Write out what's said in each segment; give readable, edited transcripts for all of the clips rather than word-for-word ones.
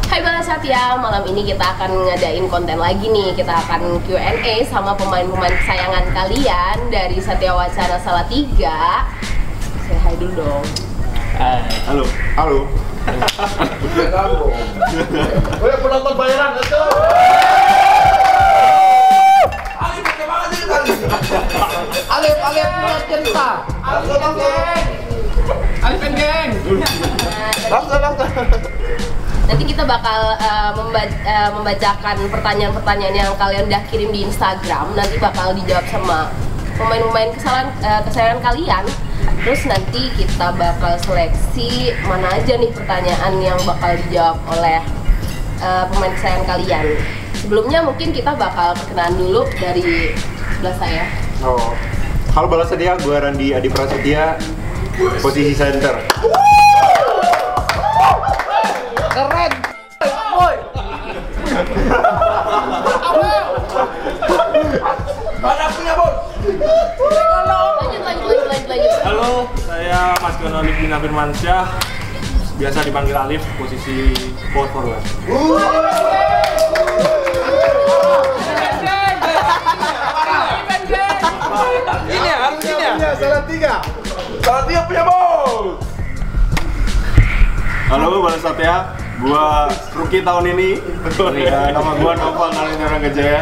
Hai Bala Satya, malam ini kita akan ngadain konten lagi nih. Kita akan Q&A sama pemain-pemain kesayangan kalian dari Satya Wacana Salatiga. Say hi dulu dong. Halo. Halo. Boleh penonton bayaran itu. Alif cerita. Alif geng. Langsung. Nanti kita bakal membacakan pertanyaan-pertanyaan yang kalian udah kirim di Instagram. Nanti bakal dijawab sama pemain-pemain kesayangan kalian. Terus nanti kita bakal seleksi mana aja nih pertanyaan yang bakal dijawab oleh pemain kesayangan kalian. Sebelumnya mungkin kita bakal perkenalan dulu dari sebelah saya. Oh. Halo Bala Satya, gue Randi Adi Prasetya, posisi center. Keren. Boy. Mana punya Boy? Lanjut. Halo, saya Mas Gono Livina Firmansyah, biasa dipanggil Alif, posisi power forward. Ini harus ini ya. Salatiga punya Boy. Halo Bala Satya, gue rookie tahun ini. Nama gue Nova Nalinara Gajaya.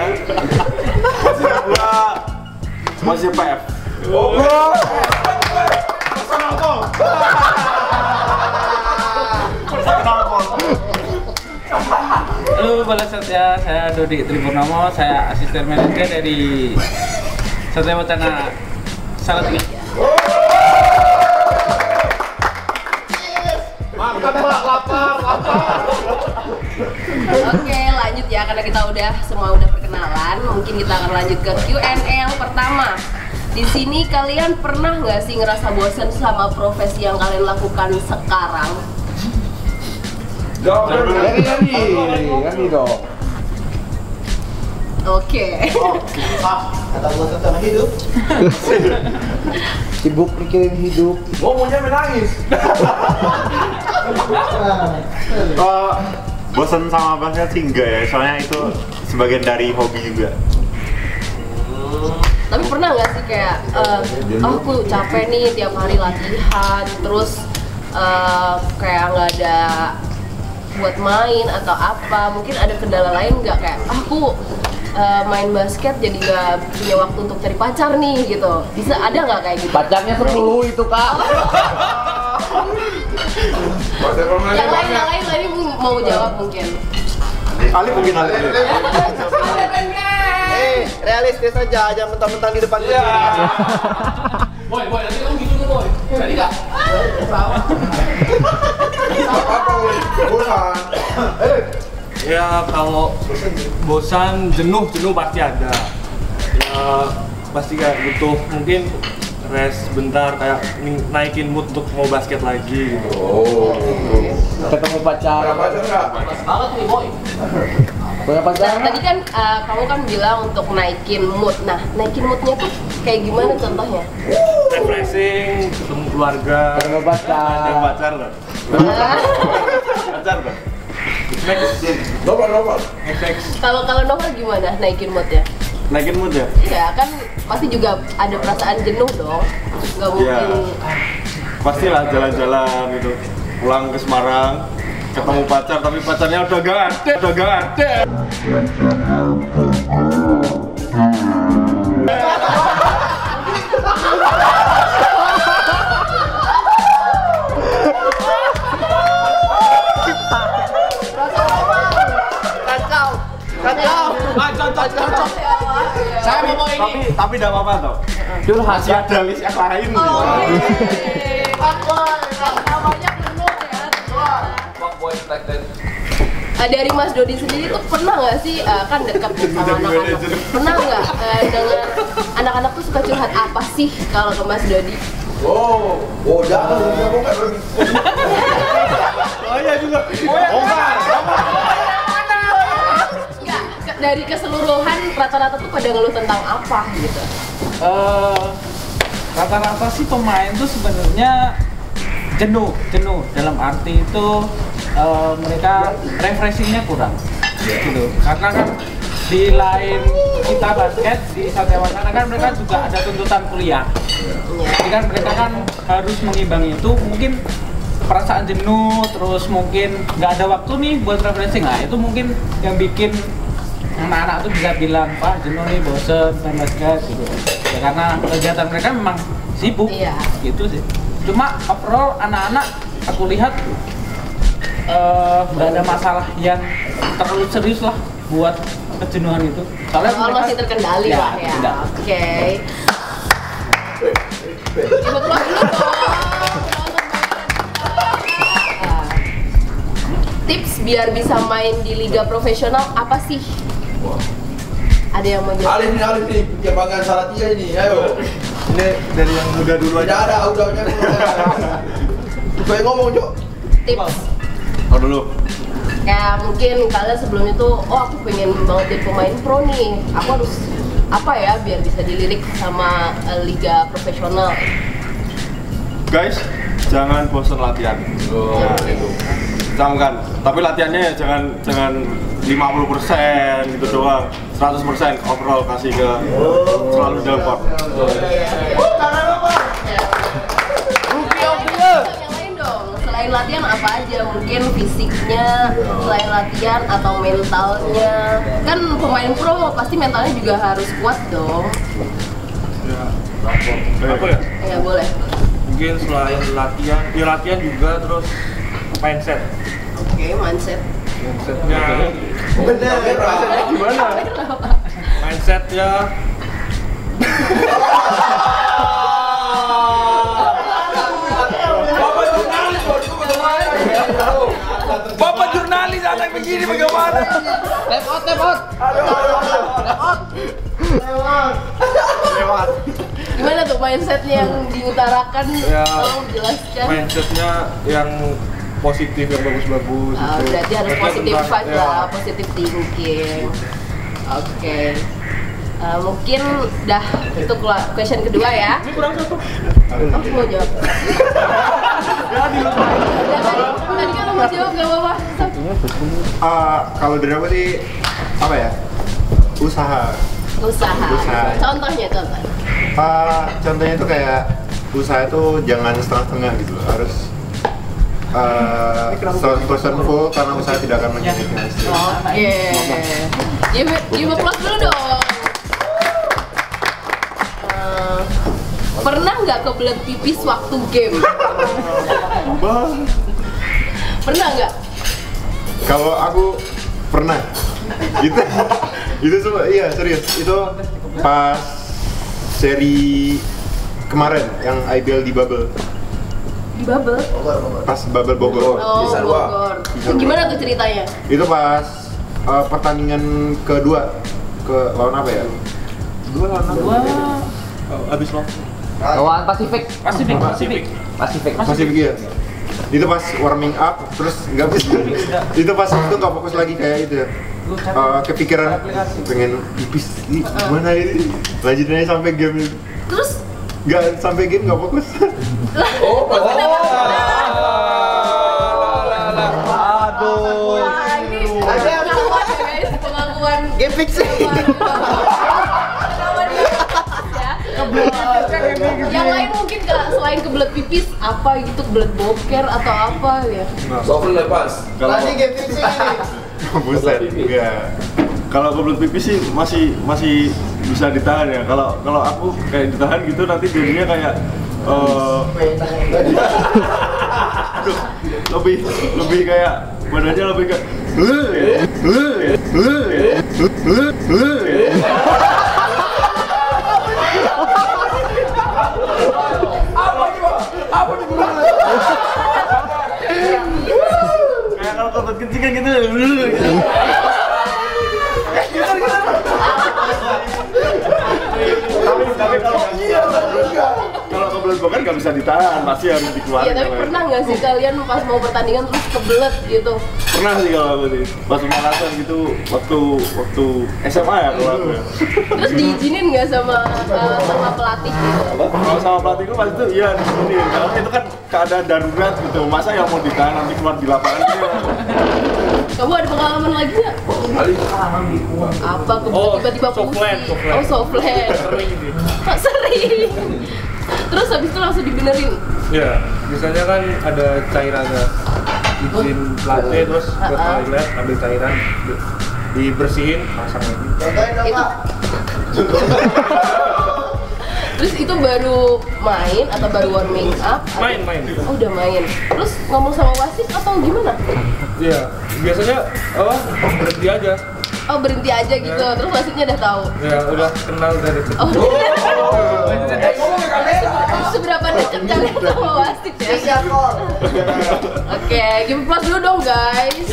Posisi gue PF. Halo Bala Satya, saya Dodi Tripurnomo, saya asisten manajer dari Satya Wacana Salatiga. Makan Pak, lapar. Oke, lanjut ya, karena kita semua udah perkenalan. Mungkin kita akan lanjut ke Q&A yang pertama. Di sini kalian pernah nggak sih ngerasa bosan sama profesi yang kalian lakukan sekarang? Ganti dong. Oke. Kata bosan sama hidup. Sibuk mikirin hidup. Ngomongnya menangis. Bosan sama basket sih enggak ya, soalnya itu sebagian dari hobi juga. Tapi pernah nggak sih kayak, aku capek nih tiap hari latihan, terus kayak nggak ada buat main atau apa? Mungkin ada kendala lain nggak, kayak aku main basket jadi nggak punya waktu untuk cari pacar nih gitu. Bisa ada nggak kayak gitu? Pacarnya 10 itu Kak. Yang lain mau jawab mungkin. Ali mungkin Ali. Realistis aja, jangan mentang-mentang di depan kita. Boy, nanti kamu gitu tuh Boy. Jadi nggak? Bosan. Ya kalau bosan, jenuh pasti ada. Ya pasti kayak butuh mungkin rest bentar, kayak naikin mood untuk mau basket lagi gitu. Ketemu pacar. Banget nih boy. Punya pacar? Nah, tadi kan kamu kan bilang untuk naikin mood. Nah, naikin moodnya tuh kayak gimana contohnya? Refreshing, ketemu keluarga. Ketemu pacar. Ada pacar loh. Pacar loh. Nomor. Kalau Novel gimana naikin moodnya? Naikin mood ya? Iya kan pasti juga ada perasaan jenuh dong. Nggak mungkin. Pastilah jalan-jalan gitu. Pulang ke Semarang, ketemu pacar tapi pacarnya udah gak ada. Kacau. Saya mau ini. Tapi tidak apa-apa toh. Curhat. Masih ada list yang lain. Namanya penuh ya. Dari Mas Dodi sendiri tuh pernah nggak sih kan dekat sama anak-anak? Pernah nggak dengar anak-anak tuh suka curhat apa sih kalau ke Mas Dodi? Jangan ngomongkan. Oh iya juga. Nggak, dari keseluruhan rata-rata tuh pada ngeluh tentang apa gitu? Rata-rata sih pemain tuh sebenarnya jenuh dalam arti itu mereka refreshingnya kurang gitu. Karena kan di lain kita basket di Satya Wacana kan mereka juga ada tuntutan kuliah. Jadi kan mereka kan harus mengimbangi itu, mungkin perasaan jenuh, terus mungkin nggak ada waktu nih buat refreshing. Nah itu mungkin yang bikin anak-anak tuh bisa bilang, Pak jenuh nih, bosen main basket gitu. Ya karena kegiatan mereka memang sibuk, gitu sih. Cuma overall anak-anak aku lihat nggak ada masalah yang terlalu serius lah buat kejenuhan itu. Soalnya mereka masih terkendali lah ya. Oke. Coba keluar dulu dong. Tips biar bisa main di liga profesional apa sih? Ada yang mau jawab? Alif nih, kebanggaan Salatia ini, ayo. Ini dari yang muda dulu aja. Tidak ada, udah. Gue ngomong, Cok. Tips. Oh dulu. Kayak mungkin kalian sebelum itu, aku pengen banget jadi pemain pro nih. Aku harus apa ya biar bisa dilirik sama liga profesional. Guys, jangan bosan latihan. Nah, itu. Camkan, tapi latihannya ya jangan 50% gitu doang. 100% overall kasih ke selalu dalam court. Yang lain dong, selain latihan apa aja? Mungkin fisiknya, selain latihan atau mentalnya. Kan pemain pro pasti mentalnya juga harus kuat dong. Apa ya? Ya boleh. Mungkin selain latihan, ya latihan juga, terus mindset. Oke, mindset. Mindsetnya Gimana? mindset ya Bapak jurnalis anak begini bagaimana? tap out. Lewat. Gimana tuh mindsetnya yang diutarakan? Ya. Tolong jelaskan. mindsetnya yang positif, yang bagus-bagus. Gitu. Berarti harus Mindset positive tentang- vibe ya. lah, positive thinking. Oke. Mungkin dah itu question kedua ya. Ini kurang satu. Aku mau jawab. Tadi kan mau jawab gak apa-apa. Kalau dari aku sih apa ya, usaha. Usaha. Contohnya. Contohnya itu kayak usaha itu jangan setengah-setengah gitu, harus 100% full karena usaha tidak akan menyakitkan hasil. Oke. Give applause dulu dong. Pernah nggak kebelet pipis waktu game? Pernah nggak? Kalau aku pernah, itu semua, iya serius, itu pas seri kemarin yang IBL di Bubble, Di Bubble? pas Bubble Bogor. Oh, Bisa Bogor. Gimana tuh ceritanya? Itu pas pertandingan kedua ke lawan apa ya? Habis lo. Lawan Pasifik. Masih begitu. Itu pas warming up, terus nggak bisa. Itu pas itu nggak fokus lagi kayak itu ya. Kepikiran pengen pipis, gimana ini? Lanjutin aja sampai game itu. Terus? Nggak sampai game nggak fokus. Aduh. Wah, ini pengakuan ya guys, pengakuan. Game fix sih. Yang lain mungkin selain kebelet pipis apa gitu, kebelet boker atau apa ya? Sofel lepas. Kalau game fix ini. Buset, enggak. kalau kebelet pipis sih masih bisa ditahan ya. Kalau aku kayak ditahan gitu nanti jadinya kayak lebih kayak badannya lebih kayak kayak kalau kebelet kencing kan gitu. Tapi kalau kebelet kan nggak bisa ditahan, pasti harus dikeluarin. Iya, tapi pernah nggak sih kalian pas mau pertandingan terus kebelet gitu? Pernah sih kalau aku sih, pas pemanasan gitu, waktu SMA ya kalau aku ya. Terus diizinin nggak sama pelatih gitu? Kalau sama pelatihku pas itu iya ini, karena itu kan keadaan darurat gitu, masa yang mau ditahan nanti keluar di lapangan gitu. Kamu ada pengalaman lagi nggak? Apa? Tiba-tiba pusing? Oh, soflet. Sering sih. Kok sering? Terus habis itu langsung dibenerin? Ya, biasanya kan ada cairannya. Izin pelatih terus ke toilet, ambil cairan, dibersihin, pasang lagi. Itu. Terus itu baru main atau baru warming up? Main. Oh, udah main. Terus ngomong sama wasit atau gimana? Iya, biasanya berhenti aja. Oh, berhenti aja gitu. Terus wasitnya udah tahu. Ya, udah kenal dari kecil. Oh, seberapa dekat kalian sama wasit ya? Oke, give applause dulu dong guys.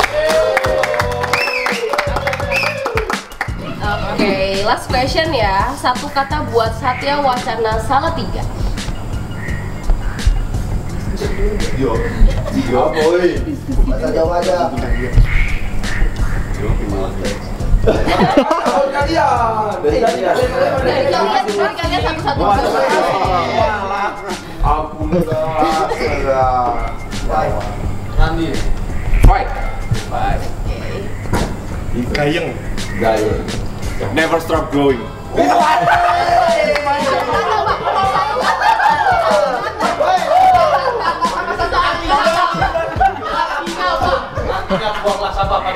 Oke, last question ya. Satu kata buat Satya Wacana Salatiga. boy. Wajah. Dari kalian satu-satu. Ampun dah. Nanti. Fight. Gayeng. Never stop growing. Buanglah sampah pada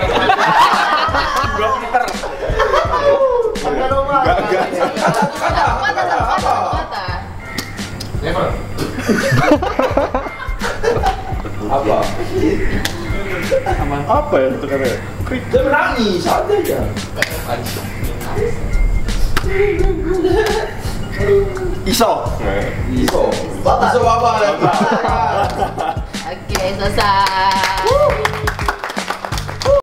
Never. Apa ya itu katanya? Dia menangis, santai aja. Iso. Bapak. Oke, selesai.